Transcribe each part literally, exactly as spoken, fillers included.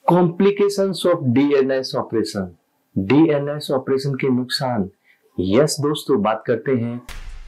Complications of DNS operation, DNS operation के नुकसान। Yes दोस्तों, बात करते हैं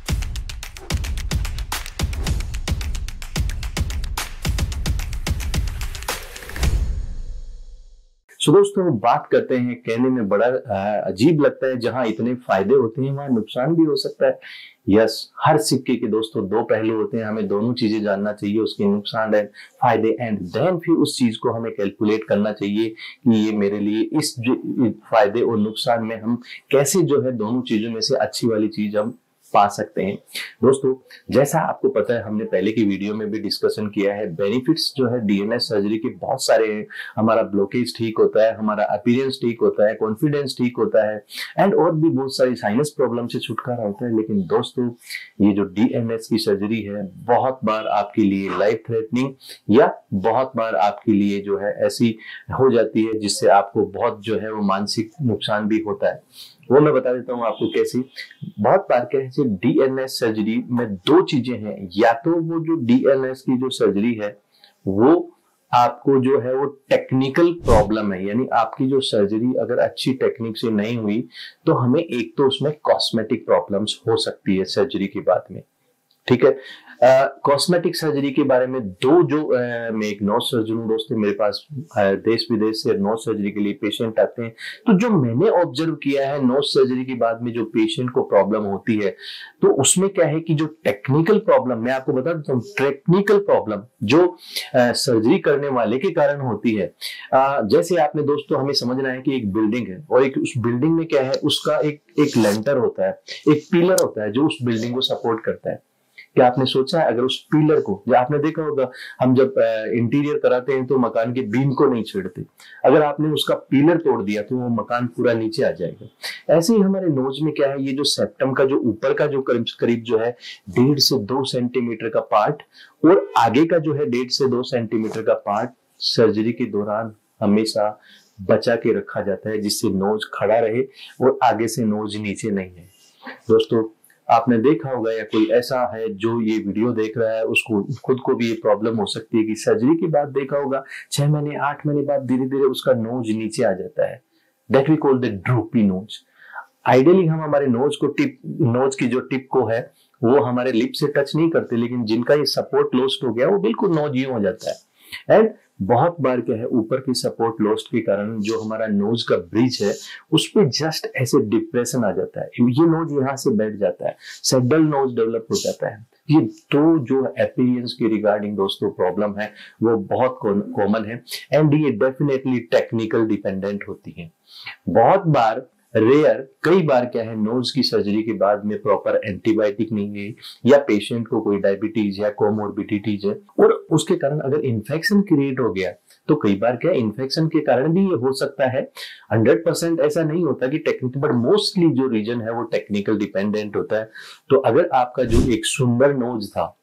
सो दोस्तों बात करते हैं, कहने में बड़ा अजीब लगता है, जहां इतने फायदे होते हैं वहां नुकसान भी हो सकता है। यस, हर सिक्के के दोस्तों दो पहलू होते हैं, हमें दोनों चीजें जानना चाहिए, उसके नुकसान एंड फायदे, एंड देन फिर उस चीज को हमें कैलकुलेट करना चाहिए कि ये मेरे लिए इस फायदे और नुकसान में हम कैसे जो है दोनों चीजों में से अच्छी वाली चीज हम पा सकते हैं। दोस्तों जैसा आपको पता है, हमने पहले की वीडियो में भी डिस्कशन किया है, बेनिफिट्स जो है डीएनएस सर्जरी के बहुत सारे हैं। हमारा ब्लॉकेज ठीक होता है, हमारा अपीयरेंस ठीक होता है, कॉन्फिडेंस ठीक होता है, एंड और भी बहुत सारी साइनस प्रॉब्लम से छुटकारा होता है। लेकिन दोस्तों ये जो डीएनएस की सर्जरी है बहुत बार आपके लिए लाइफ थ्रेटनिंग या बहुत बार आपके लिए जो है ऐसी हो जाती है जिससे आपको बहुत जो है वो मानसिक नुकसान भी होता है। वो मैं बता देता हूँ आपको कैसे। बहुत बार कैसे डीएनएस सर्जरी में दो चीजें हैं, या तो वो जो डीएनएस की जो सर्जरी है वो आपको जो है वो टेक्निकल प्रॉब्लम है, यानी आपकी जो सर्जरी अगर अच्छी टेक्निक से नहीं हुई तो हमें एक तो उसमें कॉस्मेटिक प्रॉब्लम्स हो सकती है सर्जरी के बाद में। ठीक है, कॉस्मेटिक सर्जरी के बारे में दो जो uh, मैं एक नोज सर्जन हूँ दोस्तों, मेरे पास uh, देश विदेश से नोज सर्जरी के लिए पेशेंट आते हैं। तो जो मैंने ऑब्जर्व किया है, नोज सर्जरी के बाद में जो पेशेंट को प्रॉब्लम होती है तो उसमें क्या है कि जो टेक्निकल प्रॉब्लम, मैं आपको बता देता हूँ, टेक्निकल प्रॉब्लम जो सर्जरी uh, करने वाले के कारण होती है। uh, जैसे आपने दोस्तों हमें समझना है कि एक बिल्डिंग है और एक उस बिल्डिंग में क्या है, उसका एक एक लेंटर होता है, एक पिलर होता है जो उस बिल्डिंग को सपोर्ट करता है। क्या आपने सोचा है अगर उस पिलर को, जो आपने देखा होगा हम जब इंटीरियर कराते हैं तो मकान के बीम को नहीं छेड़ते, अगर आपने उसका पिलर तोड़ दिया तो वो मकान पूरा नीचे आ जाएगा। ऐसे ही हमारे नोज में क्या है, ये जो सेप्टम का जो ऊपर का जो करीब करीब जो है डेढ़ से दो सेंटीमीटर का पार्ट और आगे का जो है डेढ़ से दो सेंटीमीटर का पार्ट सर्जरी के दौरान हमेशा बचा के रखा जाता है, जिससे नोज खड़ा रहे और आगे से नोज नीचे नहीं है। दोस्तों आपने देखा होगा या कोई ऐसा है जो ये वीडियो देख रहा है उसको खुद को भी ये प्रॉब्लम हो सकती है कि सर्जरी के बाद देखा होगा छह महीने आठ महीने बाद धीरे धीरे उसका नोज नीचे आ जाता है। That we call the droopy nose. Ideally हम हमारे नोज को टिप, नोज की जो टिप को है वो हमारे लिप से टच नहीं करते, लेकिन जिनका ये सपोर्ट लॉस्ट हो गया वो बिल्कुल नोज यूं हो जाता है। एंड बहुत बार क्या है, ऊपर की सपोर्ट लॉस्ट के कारण जो हमारा नोज का ब्रिज है उस पे जस्ट ऐसे डिप्रेशन आ जाता है, ये नोज यहाँ से बैठ जाता है, सेडल नोज डेवलप हो जाता है। ये दो जो अपीयरेंस के रिगार्डिंग दोस्तों प्रॉब्लम है वो बहुत कॉमन है, एंड ये डेफिनेटली टेक्निकल डिपेंडेंट होती है। बहुत बार रेयर, कई बार क्या है, नोज की सर्जरी के बाद में प्रॉपर एंटीबायोटिक नहीं है या पेशेंट को कोई डायबिटीज या कोमोर्बिडिटीज है और उसके कारण अगर इन्फेक्शन क्रिएट हो गया तो कई बार क्या इन्फेक्शन के कारण भी ये हो सकता है। हंड्रेड परसेंट ऐसा नहीं होता कि टेक्निकल, बट मोस्टली जो रीजन है वो टेक्निकल डिपेंडेंट होता है। तो अगर आपका जो एक सुंदर नोज था,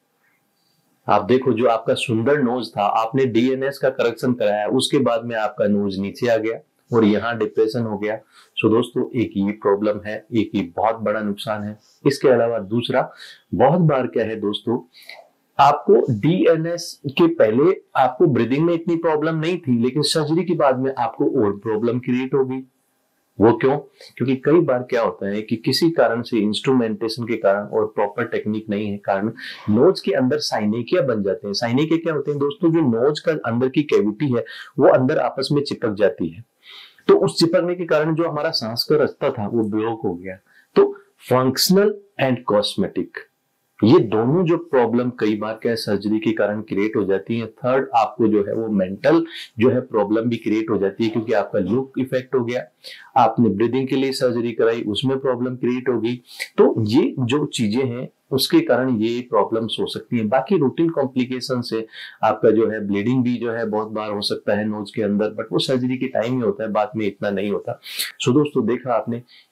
आप देखो जो आपका सुंदर नोज था, आपने डीएनएस का करेक्शन कराया, उसके बाद में आपका नोज नीचे आ गया और यहाँ डिप्रेशन हो गया। सो दोस्तों एक ये प्रॉब्लम है, एक ये बहुत बड़ा नुकसान है। इसके अलावा दूसरा, बहुत बार क्या है दोस्तों, आपको डीएनएस के पहले आपको ब्रीदिंग में इतनी प्रॉब्लम नहीं थी, लेकिन सर्जरी के बाद में आपको और प्रॉब्लम क्रिएट हो गई। वो क्यों? क्योंकि कई बार क्या होता है कि किसी कारण से, इंस्ट्रूमेंटेशन के कारण और प्रॉपर टेक्निक नहीं है कारण, नोज के अंदर साइनेकिया बन जाते हैं। साइनेकिया क्या होते हैं दोस्तों, जो नोज का अंदर की कैविटी है वो अंदर आपस में चिपक जाती है, तो उस चिपकने के कारण जो हमारा सांस का रास्ता था वो ब्लॉक हो गया। तो फंक्शनल एंड कॉस्मेटिक, ये दोनों जो प्रॉब्लम कई बार क्या सर्जरी के कारण क्रिएट हो जाती है। थर्ड, आपको जो है वो मेंटल जो है प्रॉब्लम भी क्रिएट हो जाती है, क्योंकि आपका लुक इफेक्ट हो गया, आपने ब्रीदिंग के लिए सर्जरी कराई, उसमें प्रॉब्लम क्रिएट हो गई। तो ये जो चीजें हैं उसके कारण ये प्रॉब्लम्स हो सकती हैं। बाकी रूटीन कॉम्प्लिकेशन से आपका जो है ब्लीडिंग भी जो है बहुत बार हो सकता है नोज के अंदर, बट वो सर्जरी के टाइम ही होता है, बाद में इतना नहीं होता। सो दोस्तों देखा आपने,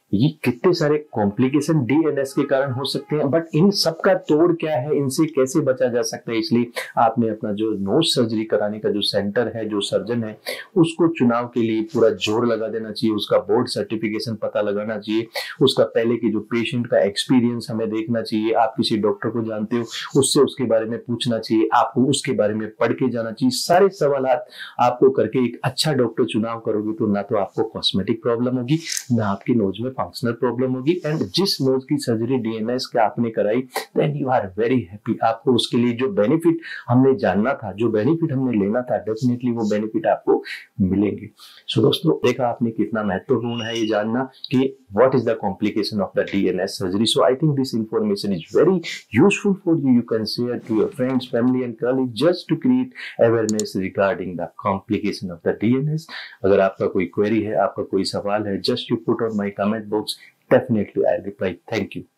ये कितने सारे कॉम्प्लिकेशन डीएनएस के कारण हो सकते हैं, बट इन सब का तोड़ क्या है, इनसे कैसे बचा जा सकता है। इसलिए आपने अपना जो नोज सर्जरी कराने का जो सेंटर है, जो सर्जन है, उसको चुनाव के लिए पूरा जोर लगा देना चाहिए, उसका बोर्ड सर्टिफिकेशन पता लगाना चाहिए, उसका पहले की जो पेशेंट का एक्सपीरियंस हमें देखना चाहिए। आप किसी डॉक्टर को जानते हो, उससे उसके बारे में पूछना चाहिए, आपको उसके बारे में पढ़ के जाना चाहिए। सारे सवाल आपको करके एक अच्छा डॉक्टर चुनाव करोगे तो ना तो आपको कॉस्मेटिक प्रॉब्लम होगी, ना आपकी नोज में फंक्शनल प्रॉब्लम होगी। एंड जिस नोज की सर्जरी डीएनएस के आपने कराई, then you are very happy. आपको उसके लिए जो बेनिफिट हमने जानना था, जो बेनिफिट हमने लेना था, डेफिनेटली वो बेनिफिट आपको मिलेंगे। सो दोस्तों, देखा आपने कितना महत्वपूर्ण है ये जानना कि what is the complication of the D N S surgery. So I think this information is very useful for you. You can share to your friends, family and colleagues just to create awareness regarding the complication of the D N S. अगर आपका कोई query है, आपका कोई सवाल है, just you put on my comment box. Definitely I'll reply. Thank you.